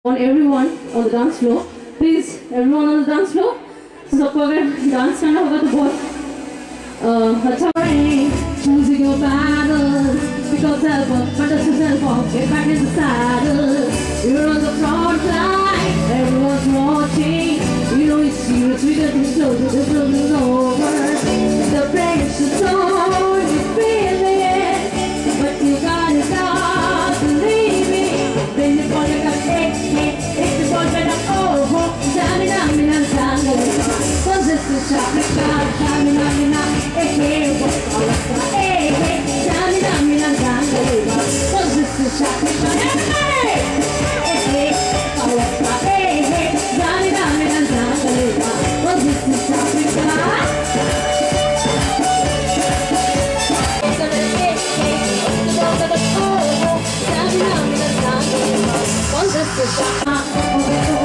on everyone on the dance floor. Please, everyone on the dance floor. सबको अगर dance करना होगा तो बहुत अच्छा choosing your battles, because help up, but that's yourself up, get back in the saddle. You're on the front line, everyone's watching. You know it's serious, we get this close, the film is over. The pressure's on, you feel it, but you gotta stop believing. Then you fall like a cake, it's the ball better, oh, Samina, Samina, cause this is Samina, Samina, hey, what's all of that, hey, Samina, Samina, cause this is Samina, hey, all of that, hey, Samina, Samina, cause this is Samina. Oh,